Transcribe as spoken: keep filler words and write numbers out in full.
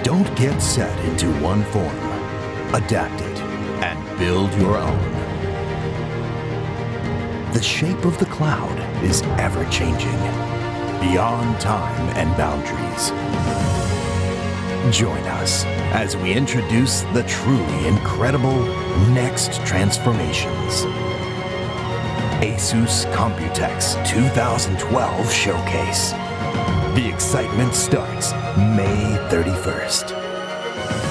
Don't get set into one form. Adapt it and build your own. The shape of the cloud is ever-changing, beyond time and boundaries. Join us as we introduce the truly incredible next transformations. Asus Computex two thousand twelve Showcase. The excitement starts May thirty-first.